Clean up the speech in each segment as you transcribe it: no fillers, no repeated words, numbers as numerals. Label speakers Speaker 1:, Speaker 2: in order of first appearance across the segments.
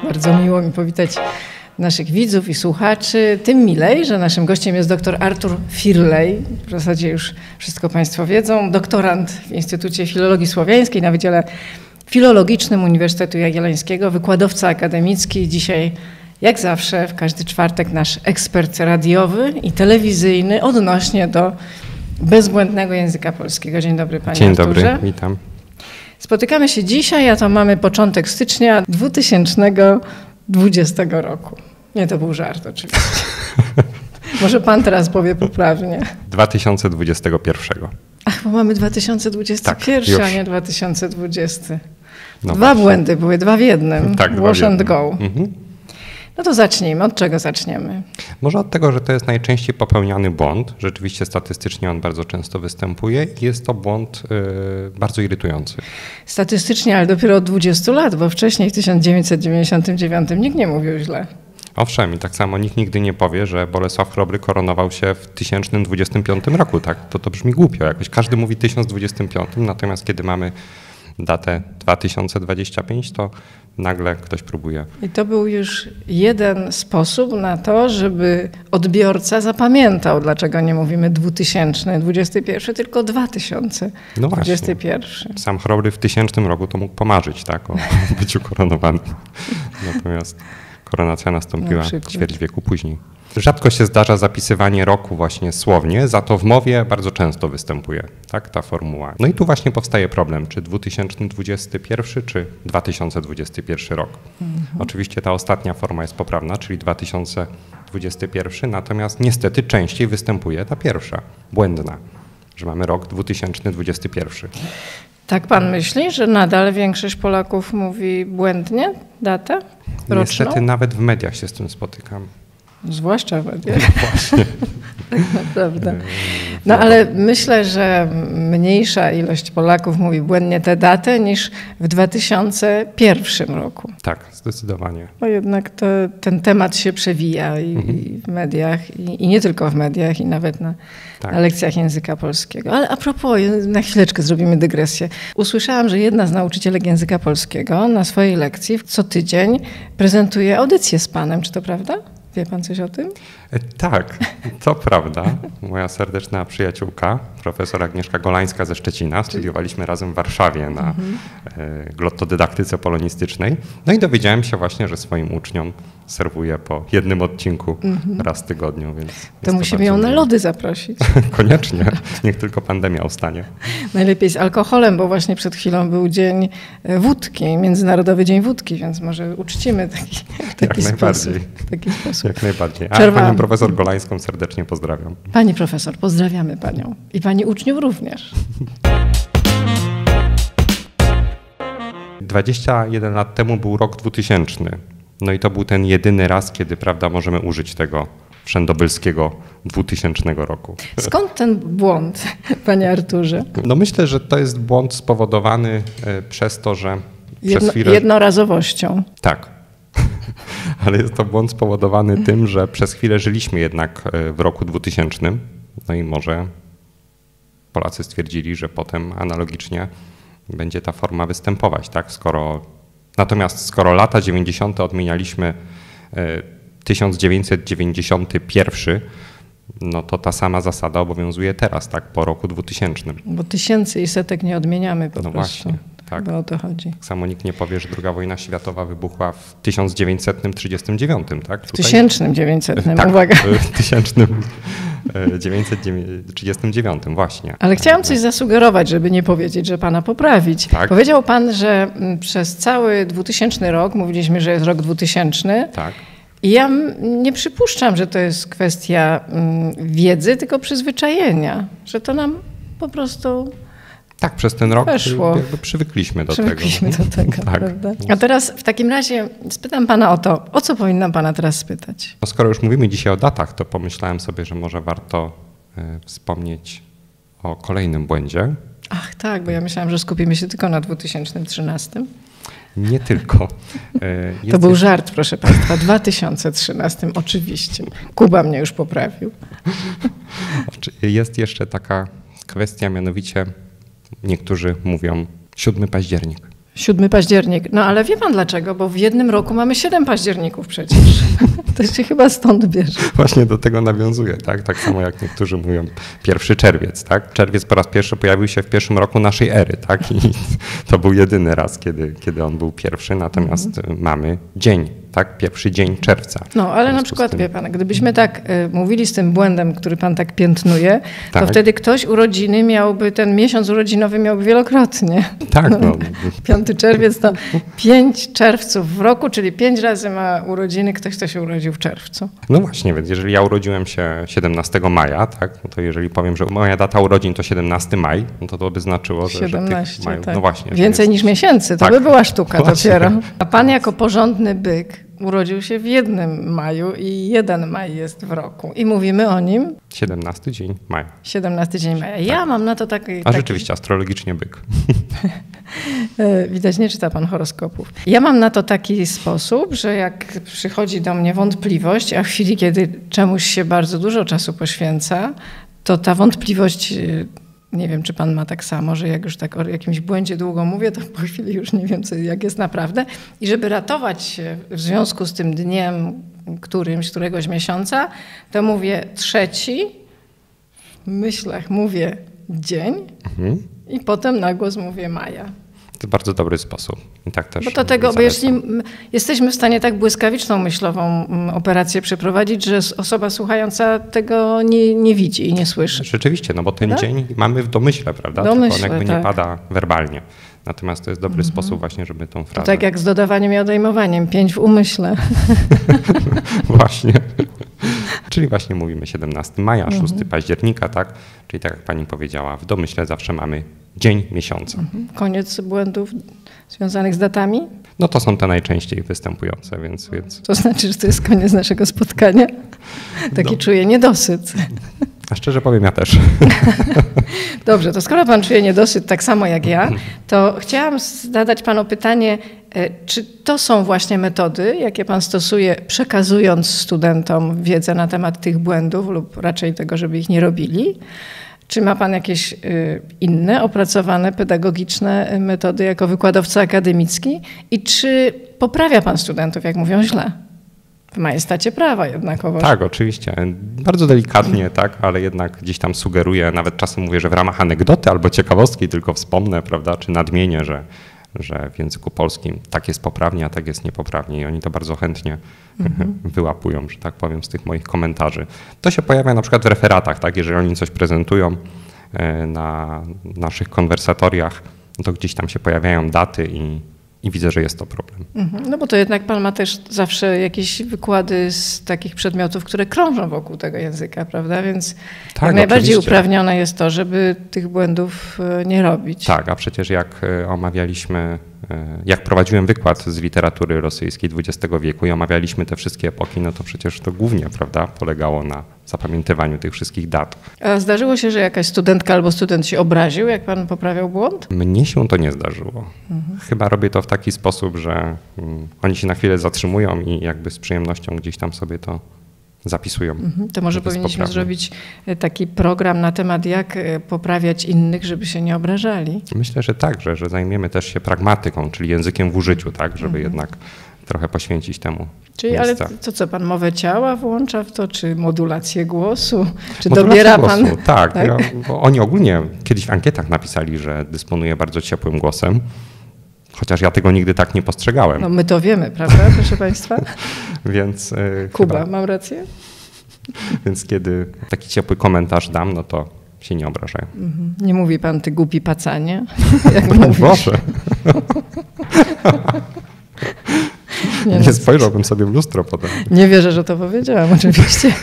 Speaker 1: Bardzo miło mi powitać naszych widzów i słuchaczy. Tym milej, że naszym gościem jest dr Artur Firlej. W zasadzie już wszystko Państwo wiedzą. Doktorant w Instytucie Filologii Słowiańskiej na Wydziale Filologicznym Uniwersytetu Jagiellońskiego, wykładowca akademicki. Dzisiaj, jak zawsze, w każdy czwartek nasz ekspert radiowy i telewizyjny odnośnie do bezbłędnego języka polskiego. Dzień dobry, panie Arturze.
Speaker 2: Dzień dobry, witam.
Speaker 1: Spotykamy się dzisiaj, a to mamy początek stycznia 2020 roku. Nie, to był żart oczywiście. Może pan teraz powie poprawnie.
Speaker 2: 2021.
Speaker 1: Ach, bo mamy 2021,
Speaker 2: tak,
Speaker 1: a nie 2020.
Speaker 2: No
Speaker 1: dwa
Speaker 2: właśnie.
Speaker 1: Błędy były, dwa w jednym.
Speaker 2: Tak,
Speaker 1: Wash and go.
Speaker 2: Mhm.
Speaker 1: No to zacznijmy. Od czego zaczniemy?
Speaker 2: Może od tego, że to jest najczęściej popełniany błąd. Rzeczywiście statystycznie on bardzo często występuje i jest to błąd bardzo irytujący.
Speaker 1: Statystycznie, ale dopiero od 20 lat, bo wcześniej w 1999 nikt nie mówił źle.
Speaker 2: Owszem, i tak samo nikt nigdy nie powie, że Bolesław Chrobry koronował się w 1025 roku. Tak? To brzmi głupio. Jakoś każdy mówi 1025, natomiast kiedy mamy datę 2025, to nagle ktoś próbuje.
Speaker 1: I to był już jeden sposób na to, żeby odbiorca zapamiętał, dlaczego nie mówimy 2021, tylko 2021.
Speaker 2: No sam Chrobry w 1000 roku to mógł pomarzyć, tak, o byciu koronowanym. Natomiast koronacja nastąpiła ćwierć wieku później. Rzadko się zdarza zapisywanie roku właśnie słownie, za to w mowie bardzo często występuje, tak, ta formuła. No i tu właśnie powstaje problem, czy 2021, czy 2021 rok. Oczywiście ta ostatnia forma jest poprawna, czyli 2021, natomiast niestety częściej występuje ta pierwsza, błędna, że mamy rok 2021.
Speaker 1: Tak pan myśli, że nadal większość Polaków mówi błędnie datę roczną?
Speaker 2: Niestety nawet w mediach się z tym spotykam.
Speaker 1: Zwłaszcza w mediach. Właśnie. Tak naprawdę. No ale myślę, że mniejsza ilość Polaków mówi błędnie tę datę niż w 2001 roku.
Speaker 2: Tak, zdecydowanie.
Speaker 1: Bo jednak ten temat się przewija i w mediach, i nie tylko w mediach, i nawet na lekcjach języka polskiego. Ale a propos, na chwileczkę zrobimy dygresję. Usłyszałam, że jedna z nauczycielek języka polskiego na swojej lekcji co tydzień prezentuje audycję z panem. Czy to prawda? Wie pan coś o tym?
Speaker 2: Tak, to prawda. Moja serdeczna przyjaciółka, profesor Agnieszka Golańska ze Szczecina. Studiowaliśmy razem w Warszawie na glottodydaktyce polonistycznej. No i dowiedziałem się właśnie, że swoim uczniom serwuje po jednym odcinku raz w tygodniu. Więc
Speaker 1: to musimy ją na lody zaprosić.
Speaker 2: Koniecznie, niech tylko pandemia ustanie.
Speaker 1: Najlepiej z alkoholem, bo właśnie przed chwilą był Dzień Wódki, Międzynarodowy Dzień Wódki, więc może uczcimy taki sposób.
Speaker 2: Jak najbardziej. A panią profesor Golańską serdecznie pozdrawiam.
Speaker 1: Pani profesor, pozdrawiamy panią. I pani uczniów również.
Speaker 2: 21 lat temu był rok 2000. No i to był ten jedyny raz, kiedy, prawda, możemy użyć tego wszędobylskiego 2000 roku.
Speaker 1: Skąd ten błąd, panie Arturze?
Speaker 2: No myślę, że to jest błąd spowodowany przez to, że przez chwilę...
Speaker 1: Jednorazowością.
Speaker 2: Tak. Ale jest to błąd spowodowany tym, że przez chwilę żyliśmy jednak w roku 2000. No i może Polacy stwierdzili, że potem analogicznie będzie ta forma występować, tak? Natomiast skoro lata 90. odmienialiśmy 1991, no to ta sama zasada obowiązuje teraz, tak? Po roku 2000.
Speaker 1: Bo tysięcy i setek nie odmieniamy po prostu.
Speaker 2: Właśnie. Tak.
Speaker 1: Chyba o to chodzi.
Speaker 2: Tak samo nikt nie powie, że II wojna światowa wybuchła w 1939, tak?
Speaker 1: W 1900,
Speaker 2: tak,
Speaker 1: uwaga.
Speaker 2: W 1939, właśnie.
Speaker 1: Ale chciałam coś zasugerować, żeby nie powiedzieć, że pana poprawić.
Speaker 2: Tak.
Speaker 1: Powiedział pan, że przez cały 2000 rok, mówiliśmy, że jest rok 2000.
Speaker 2: Tak.
Speaker 1: I ja nie przypuszczam, że to jest kwestia wiedzy, tylko przyzwyczajenia, że to nam po prostu...
Speaker 2: Tak, przez ten rok
Speaker 1: jakby
Speaker 2: przywykliśmy do tego.
Speaker 1: Tak. Prawda? A teraz w takim razie spytam pana o to, o co powinnam pana teraz spytać?
Speaker 2: No skoro już mówimy dzisiaj o datach, to pomyślałem sobie, że może warto wspomnieć o kolejnym błędzie.
Speaker 1: Ach tak, bo ja myślałam, że skupimy się tylko na 2013.
Speaker 2: Nie tylko.
Speaker 1: To był żart, proszę państwa, 2013 oczywiście. Kuba mnie już poprawił.
Speaker 2: Jest jeszcze taka kwestia, mianowicie niektórzy mówią 7 październik.
Speaker 1: 7 październik. No ale wie pan dlaczego? Bo w jednym roku mamy 7 październików przecież. To się chyba stąd bierze.
Speaker 2: Właśnie do tego nawiązuje, tak? Tak samo jak niektórzy mówią 1 czerwiec, tak? Czerwiec po raz pierwszy pojawił się w pierwszym roku naszej ery, tak? I to był jedyny raz, kiedy on był pierwszy, natomiast mamy dzień, tak? 1 dzień czerwca.
Speaker 1: No, ale na przykład, wie pan, gdybyśmy tak mówili z tym błędem, który pan tak piętnuje, to wtedy ktoś urodziny miałby, ten miesiąc urodzinowy miałby wielokrotnie.
Speaker 2: Tak, no.
Speaker 1: 5 czerwiec to 5 czerwców w roku, czyli 5 razy ma urodziny ktoś, kto się urodził w czerwcu.
Speaker 2: No właśnie, więc jeżeli ja urodziłem się 17 maja, tak, no to jeżeli powiem, że moja data urodzin to 17 maj, no to by znaczyło, że
Speaker 1: 17,
Speaker 2: tych majów,
Speaker 1: tak.
Speaker 2: No właśnie.
Speaker 1: Więcej niż miesięcy, to
Speaker 2: tak,
Speaker 1: by była sztuka
Speaker 2: właśnie.
Speaker 1: dopiero. A pan jako porządny byk urodził się w 1 maju i 1 maj jest w roku. I mówimy o nim
Speaker 2: 17 dzień maja.
Speaker 1: 17 dzień maja. Ja mam na to taki...
Speaker 2: Rzeczywiście, astrologicznie byk.
Speaker 1: Widać, nie czyta pan horoskopów. Ja mam na to taki sposób, że jak przychodzi do mnie wątpliwość, a w chwili, kiedy czemuś się bardzo dużo czasu poświęca, to ta wątpliwość... Nie wiem, czy pan ma tak samo, że jak już tak o jakimś błędzie długo mówię, to po chwili już nie wiem, jak jest naprawdę. I żeby ratować się w związku z tym dniem któregoś miesiąca, to mówię 3, w myślach mówię dzień i potem na głos mówię maja.
Speaker 2: To bardzo dobry sposób. I tak też
Speaker 1: bo jeśli jesteśmy w stanie tak błyskawiczną myślową operację przeprowadzić, że osoba słuchająca tego nie widzi i nie słyszy.
Speaker 2: Rzeczywiście, no bo ten dzień mamy w domyśle, prawda? Tylko on jakby nie pada werbalnie. Natomiast to jest dobry sposób właśnie, żeby tą frazę...
Speaker 1: To tak jak z dodawaniem i odejmowaniem, 5 w umyśle.
Speaker 2: Właśnie. Czyli właśnie mówimy 17 maja, 6 października, tak? Czyli tak jak pani powiedziała, w domyśle zawsze mamy dzień miesiąca.
Speaker 1: Koniec błędów związanych z datami?
Speaker 2: No to są te najczęściej występujące, więc...
Speaker 1: To znaczy, że to jest koniec naszego spotkania? Taki czuję niedosyt.
Speaker 2: A szczerze powiem, ja też.
Speaker 1: Dobrze, to skoro pan czuje niedosyt tak samo jak ja, to chciałam zadać panu pytanie, czy to są właśnie metody, jakie pan stosuje, przekazując studentom wiedzę na temat tych błędów lub raczej tego, żeby ich nie robili? Czy ma pan jakieś inne opracowane pedagogiczne metody jako wykładowca akademicki? I czy poprawia pan studentów, jak mówią źle? W majestacie prawa jednakowoż.
Speaker 2: Tak, oczywiście. Bardzo delikatnie, tak, ale jednak gdzieś tam sugeruję, nawet czasem mówię, że w ramach anegdoty albo ciekawostki tylko wspomnę, prawda, czy nadmienię, że w języku polskim tak jest poprawnie, a tak jest niepoprawnie i oni to bardzo chętnie wyłapują, że tak powiem, z tych moich komentarzy. To się pojawia na przykład w referatach, tak, jeżeli oni coś prezentują na naszych konwersatoriach, to gdzieś tam się pojawiają daty i widzę, że jest to problem.
Speaker 1: No bo to jednak pan ma też zawsze jakieś wykłady z takich przedmiotów, które krążą wokół tego języka, prawda? Więc
Speaker 2: tak,
Speaker 1: jak najbardziej
Speaker 2: oczywiście.
Speaker 1: uprawnione jest to, żeby tych błędów nie robić.
Speaker 2: Tak, a przecież jak prowadziłem wykład z literatury rosyjskiej XX wieku i omawialiśmy te wszystkie epoki, no to przecież to głównie, prawda, polegało na zapamiętywaniu tych wszystkich dat.
Speaker 1: A zdarzyło się, że jakaś studentka albo student się obraził, jak pan poprawiał błąd?
Speaker 2: Mnie się to nie zdarzyło. Chyba robię to w taki sposób, że oni się na chwilę zatrzymują i jakby z przyjemnością gdzieś tam sobie to zapisują.
Speaker 1: To może powinniśmy zrobić taki program na temat, jak poprawiać innych, żeby się nie obrażali.
Speaker 2: Myślę, że tak, że zajmiemy też się pragmatyką, czyli językiem w użyciu, tak, żeby jednak trochę poświęcić temu
Speaker 1: Czyli
Speaker 2: miejsca.
Speaker 1: ale to co, pan mowę ciała włącza w to, czy modulację głosu? Czy
Speaker 2: modulację
Speaker 1: dobiera
Speaker 2: głosu,
Speaker 1: pan?
Speaker 2: Tak, bo oni ogólnie kiedyś w ankietach napisali, że dysponuje bardzo ciepłym głosem. Chociaż ja tego nigdy tak nie postrzegałem.
Speaker 1: No my to wiemy, prawda, proszę państwa?
Speaker 2: Więc
Speaker 1: Kuba, mam rację?
Speaker 2: Więc kiedy taki ciepły komentarz dam, no to się nie obrażają.
Speaker 1: Nie mówi pan, ty głupi pacanie?
Speaker 2: Jak mówisz? Boże. Nie spojrzałbym sobie w lustro potem.
Speaker 1: Nie wierzę, że to powiedziałam, oczywiście.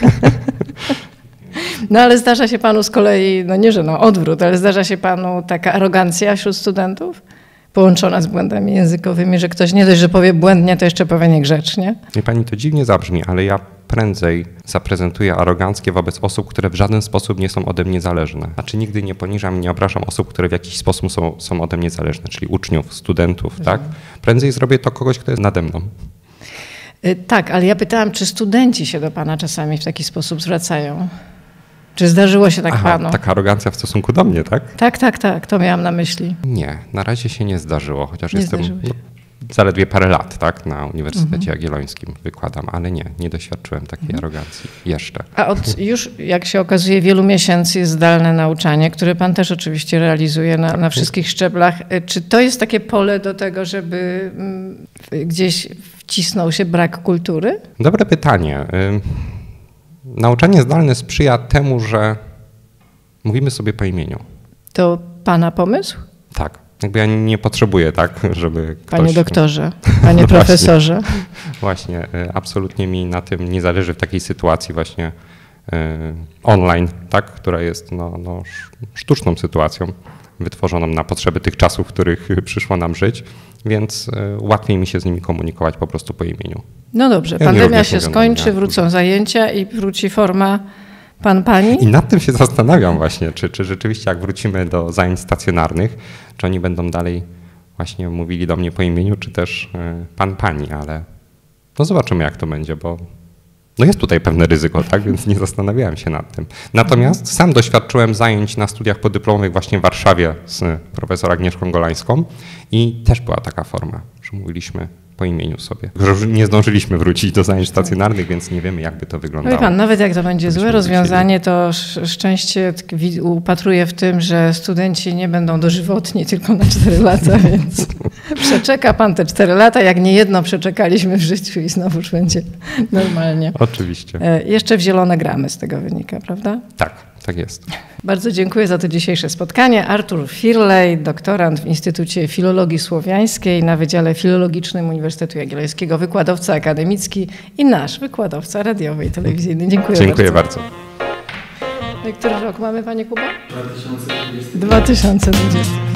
Speaker 1: No ale zdarza się panu z kolei, no nie, że odwrót, ale zdarza się panu taka arogancja wśród studentów? Połączona z błędami językowymi, że ktoś nie dość, że powie błędnie, to jeszcze powie niegrzecznie.
Speaker 2: Nie, pani, to dziwnie zabrzmi, ale ja prędzej zaprezentuję aroganckie wobec osób, które w żaden sposób nie są ode mnie zależne. Znaczy nigdy nie poniżam, nie obrażam osób, które w jakiś sposób są ode mnie zależne, czyli uczniów, studentów, tak? Prędzej zrobię to kogoś, kto jest nade mną.
Speaker 1: Tak, ale ja pytałam, czy studenci się do pana czasami w taki sposób zwracają? Czy zdarzyło się tak panu?
Speaker 2: Taka arogancja w stosunku do mnie, tak?
Speaker 1: Tak, to miałam na myśli.
Speaker 2: Nie, na razie się nie zdarzyło, chociaż jestem zaledwie parę lat, tak, na Uniwersytecie Jagiellońskim wykładam, ale nie doświadczyłem takiej arogancji jeszcze.
Speaker 1: A od już, jak się okazuje, wielu miesięcy jest zdalne nauczanie, które pan też oczywiście realizuje na wszystkich szczeblach. Czy to jest takie pole do tego, żeby gdzieś wcisnął się brak kultury?
Speaker 2: Dobre pytanie. Nauczanie zdalne sprzyja temu, że mówimy sobie po imieniu.
Speaker 1: To pana pomysł?
Speaker 2: Tak. Jakby ja nie potrzebuję, tak, żeby ktoś...
Speaker 1: Panie doktorze, panie profesorze.
Speaker 2: Właśnie, absolutnie mi na tym nie zależy w takiej sytuacji właśnie online, tak, która jest sztuczną sytuacją wytworzoną na potrzeby tych czasów, w których przyszło nam żyć, więc łatwiej mi się z nimi komunikować po prostu po imieniu.
Speaker 1: No dobrze, pandemia się skończy, wrócą zajęcia i wróci forma pani?
Speaker 2: I nad tym się zastanawiam właśnie, czy rzeczywiście jak wrócimy do zajęć stacjonarnych, czy oni będą dalej właśnie mówili do mnie po imieniu, czy też pani, ale no zobaczymy jak to będzie, bo jest tutaj pewne ryzyko, tak, więc nie zastanawiałem się nad tym. Natomiast sam doświadczyłem zajęć na studiach podyplomowych właśnie w Warszawie z profesor Agnieszką Golańską i też była taka forma, że mówiliśmy po imieniu sobie. Nie zdążyliśmy wrócić do zajęć stacjonarnych, więc nie wiemy, jakby to wyglądało.
Speaker 1: Wie pan, nawet jak to będzie złe rozwiązanie, to szczęście upatruję w tym, że studenci nie będą dożywotni tylko na 4 lata, więc przeczeka pan te 4 lata, jak niejedno przeczekaliśmy w życiu i znowu już będzie normalnie.
Speaker 2: Oczywiście.
Speaker 1: Jeszcze w zielone gramy z tego wynika, prawda?
Speaker 2: Tak jest.
Speaker 1: Bardzo dziękuję za to dzisiejsze spotkanie. Artur Firlej, doktorant w Instytucie Filologii Słowiańskiej na Wydziale Filologicznym Uniwersytetu Jagiellońskiego, wykładowca akademicki i nasz wykładowca radiowy i telewizyjny.
Speaker 2: Dziękuję bardzo.
Speaker 1: Który rok mamy, panie Kuba? 2020.